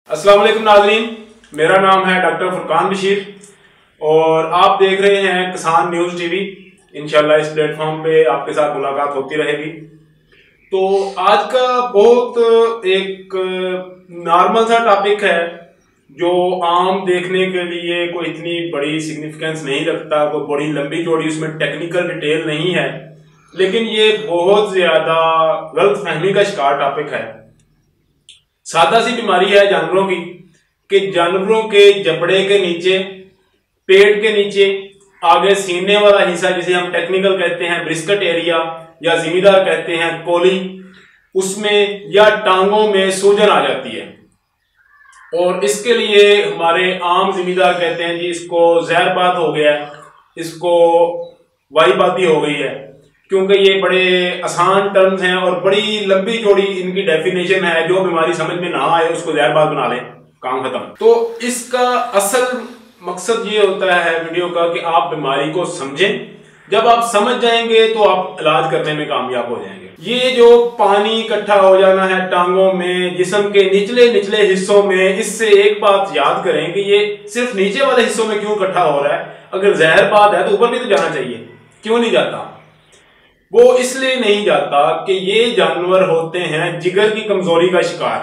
अस्सलाम वालेकुम नाज़रीन, मेरा नाम है डॉक्टर फुरकान बशीर और आप देख रहे हैं किसान न्यूज़ टीवी। इंशाल्लाह इस प्लेटफॉर्म पे आपके साथ मुलाकात होती रहेगी। तो आज का बहुत एक नॉर्मल सा टॉपिक है जो आम देखने के लिए कोई इतनी बड़ी सिग्निफिकेंस नहीं रखता, कोई बड़ी लंबी चौड़ी उसमें टेक्निकल डिटेल नहीं है, लेकिन ये बहुत ज्यादा गलतफहमी का शिकार टॉपिक है। सादा सी बीमारी है जानवरों की कि जानवरों के जबड़े के नीचे, पेट के नीचे, आगे सीने वाला हिस्सा जिसे हम टेक्निकल कहते हैं ब्रिस्कट एरिया या जिमीदार कहते हैं कोली, उसमें या टांगों में सूजन आ जाती है। और इसके लिए हमारे आम जिमीदार कहते हैं जी इसको जहरबात हो गया है, इसको वाईबाती हो गई है, क्योंकि ये बड़े आसान टर्म्स हैं और बड़ी लंबी चौड़ी इनकी डेफिनेशन है। जो बीमारी समझ में ना आए उसको जहरबात बना ले, काम खत्म। तो इसका असल मकसद ये होता है वीडियो का कि आप बीमारी को समझें। जब आप समझ जाएंगे तो आप इलाज करने में कामयाब हो जाएंगे। ये जो पानी इकट्ठा हो जाना है टांगों में, जिस्म के निचले निचले हिस्सों में, इससे एक बात याद करें कि ये सिर्फ नीचे वाले हिस्सों में क्यों इकट्ठा हो रहा है। अगर जहरबात है तो ऊपर भी तो जाना चाहिए, क्यों नहीं जाता? वो इसलिए नहीं जाता कि ये जानवर होते हैं जिगर की कमजोरी का शिकार।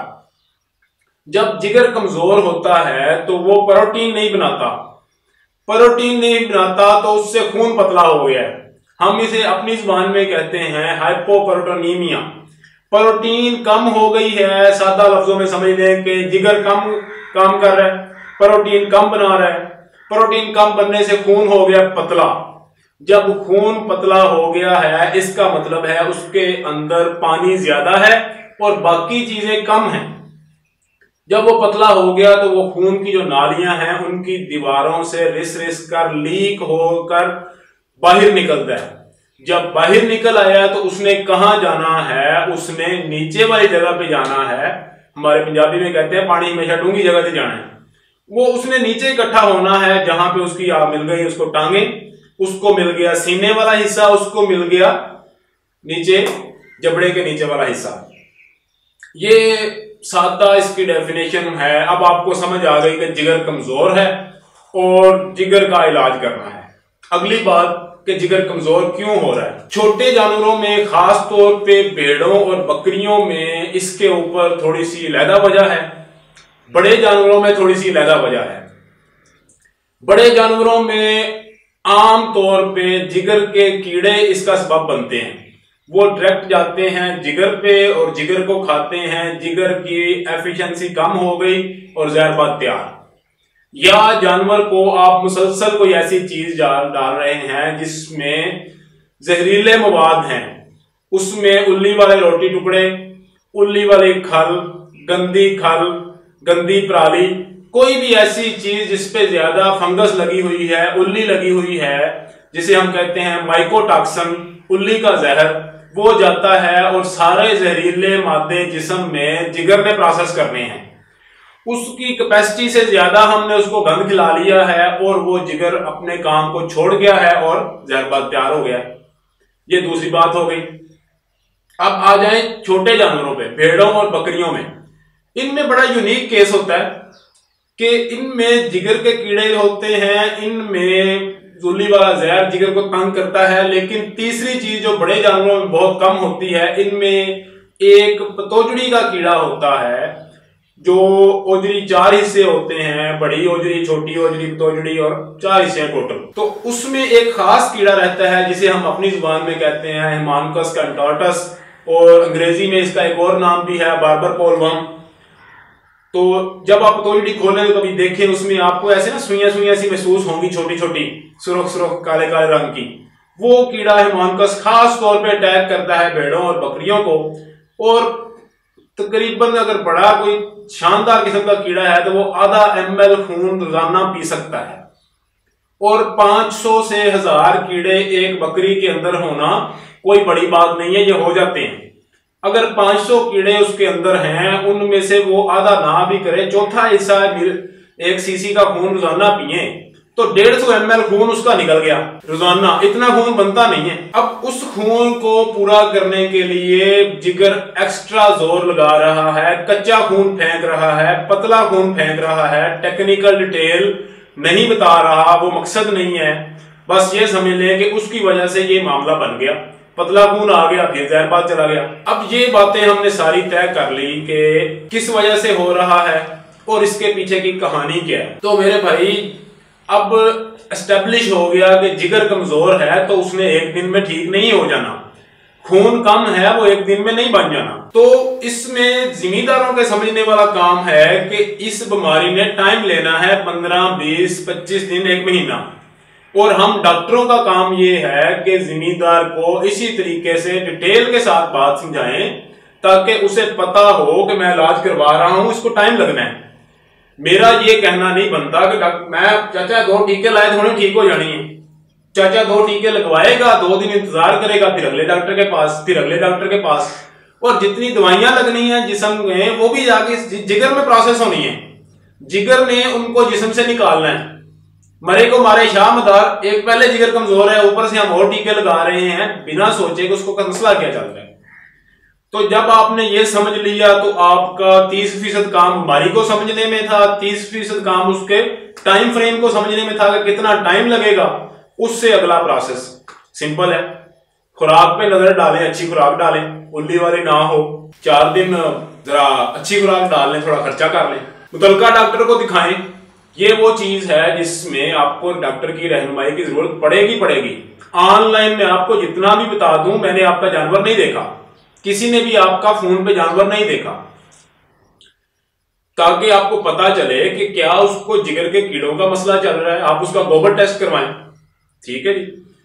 जब जिगर कमजोर होता है तो वो प्रोटीन नहीं बनाता, प्रोटीन नहीं बनाता तो उससे खून पतला हो गया है। हम इसे अपनी जुबान में कहते हैं हाइपोप्रोटोनीमिया। प्रोटीन कम हो गई है, सादा लफ्जों में समझ लें कि जिगर कम काम कर रहा है, प्रोटीन कम बना रहा है। प्रोटीन कम बनने से खून हो गया पतला। जब खून पतला हो गया है इसका मतलब है उसके अंदर पानी ज्यादा है और बाकी चीजें कम हैं। जब वो पतला हो गया तो वो खून की जो नालियां हैं उनकी दीवारों से रिस रिस कर लीक होकर बाहर निकलता है। जब बाहर निकल आया तो उसने कहां जाना है? उसने नीचे वाली जगह पे जाना है। हमारे पंजाबी में कहते हैं पानी हमेशा डूंगी जगह से जाना है। वो उसने नीचे इकट्ठा होना है जहां पे उसकी आग मिल गई, उसको टांगे, उसको मिल गया सीने वाला हिस्सा, उसको मिल गया नीचे जबड़े के नीचे वाला हिस्सा। ये सादा इसकी डेफिनेशन है। अब आपको समझ आ गई कि जिगर कमजोर है और जिगर का इलाज करना है। अगली बात कि जिगर कमजोर क्यों हो रहा है। छोटे जानवरों में, खास तौर पे भेड़ों और बकरियों में इसके ऊपर थोड़ी सी अलहदा वजह है, बड़े जानवरों में थोड़ी सी अलहदा वजह है। बड़े जानवरों में आम तौर पे जिगर के कीड़े इसका सबब बनते हैं। वो डायरेक्ट जाते हैं जिगर पे और जिगर को खाते हैं, जिगर की एफिशिएंसी कम हो गई और जहरबात तैयार। या जानवर को आप मुसलसल कोई ऐसी चीज डाल रहे हैं जिसमें जहरीले मवाद हैं, उसमें उल्ली वाले रोटी टुकड़े, उल्ली वाली खल, गंदी पराली, कोई भी ऐसी चीज जिसपे ज्यादा फंगस लगी हुई है, उल्ली लगी हुई है, जिसे हम कहते हैं माइकोटॉक्सिन, उल्ली का जहर, वो जाता है और सारे जहरीले मादे जिस्म में जिगर ने प्रोसेस करने हैं। उसकी कैपेसिटी से ज्यादा हमने उसको गंद खिला लिया है और वो जिगर अपने काम को छोड़ गया है और जहरबात तैयार हो गया। ये दूसरी बात हो गई। अब आ जाए छोटे जानवरों पे, भेड़ों और बकरियों में। इनमें बड़ा यूनिक केस होता है कि इनमें जिगर के कीड़े होते हैं, इनमें जुल्ली वाला जहर जिगर को तंग करता है। लेकिन तीसरी चीज जो बड़े जानवरों में बहुत कम होती है, इनमें एक पतोजड़ी का कीड़ा होता है जो ओजरी 4 हिस्से होते हैं, बड़ी ओजरी, छोटी ओजरी, पतोजड़ी और 4 हिस्से हैं टोटल। तो उसमें एक खास कीड़ा रहता है जिसे हम अपनी जुबान में कहते हैं हेमानकस कंटोर्टस और अंग्रेजी में इसका एक और नाम भी है बार्बर पोलवर्म। तो जब आप पतोजड़ी खोलें तो कभी देखें उसमें आपको ऐसे ना सुइयां सुइयां सी महसूस होंगी, छोटी छोटी सुरख सुरख काले काले रंग की। वो कीड़ा हेमानकस खास तौर पे अटैक करता है भेड़ों और बकरियों को। और तकरीबन अगर बड़ा कोई शानदार किस्म का कीड़ा है तो वो आधा ml खून रोजाना पी सकता है। और 500 से 1000 कीड़े एक बकरी के अंदर होना कोई बड़ी बात नहीं है, ये हो जाते हैं। अगर 500 कीड़े उसके अंदर हैं, उनमें से वो आधा ना भी करे, चौथा हिस्सा 1 सीसी का खून रोजाना पिए, तो 150 ml खून उसका निकल गया रोजाना। इतना खून बनता नहीं है। अब उस खून को पूरा करने के लिए जिगर एक्स्ट्रा जोर लगा रहा है, कच्चा खून फेंक रहा है, पतला खून फेंक रहा है, टेक्निकल डिटेल नहीं बता रहा, वो मकसद नहीं है। बस ये समझ लें कि उसकी वजह से ये मामला बन गया, पतला खून आ गया, फिर जहरबाद चला गया। अब ये बातें हमने सारी तय कर ली कि किस वजह से हो रहा है और इसके पीछे की कहानी क्या है। तो मेरे भाई अब एस्टेब्लिश हो गया कि जिगर कमजोर है तो उसने एक दिन में ठीक नहीं हो जाना, खून कम है वो एक दिन में नहीं बन जाना। तो इसमें जिम्मेदारों के समझने वाला काम है कि इस बीमारी ने टाइम लेना है, 15, 20, 25 दिन, 1 महीना। और हम डॉक्टरों का काम ये है कि जिम्मेदार को इसी तरीके से डिटेल के साथ बात समझाएं ताकि उसे पता हो कि मैं इलाज करवा रहा हूं, इसको टाइम लगना है। मेरा ये कहना नहीं बनता कि मैं चाचा 2 टीके लाए थोड़ी ठीक हो जानी है। चाचा 2 टीके लगवाएगा, 2 दिन इंतजार करेगा, फिर अगले डॉक्टर के पास, फिर अगले डॉक्टर के पास, और जितनी दवाइयां लगनी है जिस्म में वो भी जाके जिगर में प्रोसेस होनी है। जिगर ने उनको जिस्म से निकालना है। मरे को मारे शाह मदार, एक पहले जिगर कमजोर है, ऊपर से हम और टीके लगा रहे हैं बिना सोचे कि उसको मसला क्या चल रहा है। तो जब आपने ये समझ लिया तो आपका 30% काम बीमारी को समझने में था, 30% काम उसके टाइम फ्रेम को समझने में था कि कितना टाइम लगेगा। उससे अगला प्रोसेस सिंपल है, खुराक पे नजर डालें, अच्छी खुराक डालें, उल्ली वाली ना हो। 4 दिन जरा अच्छी खुराक डाल लें, थोड़ा खर्चा कर लें, मुतलका डॉक्टर को दिखाएं। ये वो चीज है जिसमें आपको डॉक्टर की रहनुमाई की जरूरत पड़ेगी। ऑनलाइन में आपको जितना भी बता दूं, मैंने आपका जानवर नहीं देखा, किसी ने भी आपका फोन पे जानवर नहीं देखा, ताकि आपको पता चले कि क्या उसको जिगर के कीड़ों का मसला चल रहा है। आप उसका गोबर टेस्ट करवाएं, ठीक है जी,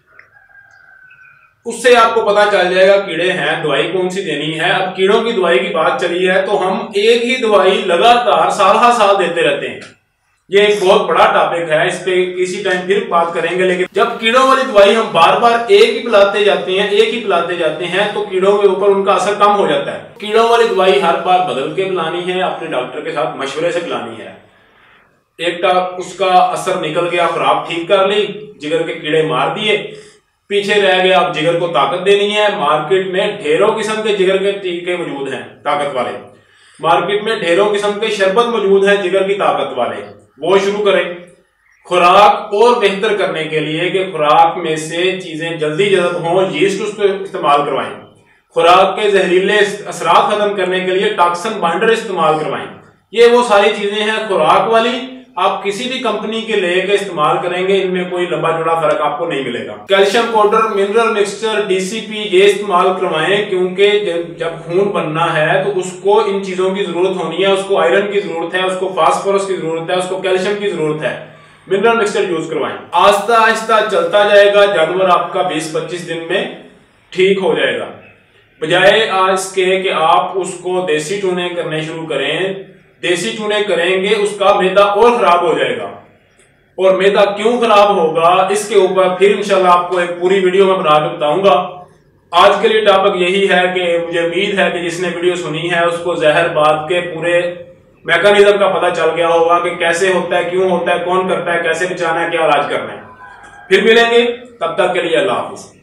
उससे आपको पता चल जाएगा कीड़े हैं, दवाई कौन सी देनी है। अब कीड़ों की दवाई की बात चली है तो हम एक ही दवाई लगातार साल देते रहते हैं। ये एक बहुत बड़ा टॉपिक है, इस पे किसी टाइम फिर बात करेंगे। लेकिन जब कीड़ों वाली दवाई हम बार बार एक ही पिलाते जाते हैं तो कीड़ों के ऊपर उनका असर कम हो जाता है। कीड़ों वाली दवाई हर बार बदल के पिलानी है, अपने डॉक्टर के साथ मशवरे से पिलानी है। एक उसका असर निकल गया, खुराक ठीक कर ली, जिगर के कीड़े मार दिए, पीछे रह गया अब जिगर को ताकत देनी है। मार्केट में ढेरों किस्म के जिगर के टीके मौजूद हैं ताकत वाले, मार्केट में ढेरों किस्म के शरबत मौजूद हैं जिगर की ताकत वाले, वो शुरू करें। खुराक और बेहतर करने के लिए कि खुराक में से चीजें जल्दी जल्द हों, यीस्ट उसको इस्तेमाल करवाएं। खुराक के जहरीले असरात खत्म करने के लिए टॉक्सिन बाइंडर इस्तेमाल करवाएं। ये वो सारी चीजें हैं खुराक वाली, आप किसी भी कंपनी के लेके इस्तेमाल करेंगे, इनमें कोई लंबा चौड़ा फर्क आपको नहीं मिलेगा। Calcium powder, mineral mixture, DCP ये इस्तेमाल करवाएं, क्योंकि जब खून बनना है तो उसको इन चीजों की जरूरत होनी है। उसको आयरन की जरूरत है, उसको फास्फोरस की जरूरत है, उसको कैल्शियम की जरूरत है। मिनरल मिक्सचर यूज करवाएं। आहिस्ता आहिस्ता चलता जाएगा, जानवर आपका 20-25 दिन में ठीक हो जाएगा। बजाय आज के कि आप उसको देसी टूने करने शुरू करें, देसी चूने करेंगे उसका मैदा और खराब हो जाएगा। और मैदा क्यों खराब होगा इसके ऊपर फिर इंशाल्लाह आपको एक पूरी वीडियो में बना के बताऊंगा। आज के लिए टॉपिक यही है कि मुझे उम्मीद है कि जिसने वीडियो सुनी है उसको जहरबाद के पूरे मैकेनिज्म का पता चल गया होगा कि कैसे होता है, क्यों होता है, कौन करता है, कैसे बचाना है, क्या इलाज करना है। फिर मिलेंगे, तब तक के लिए अल्लाह हाफिज।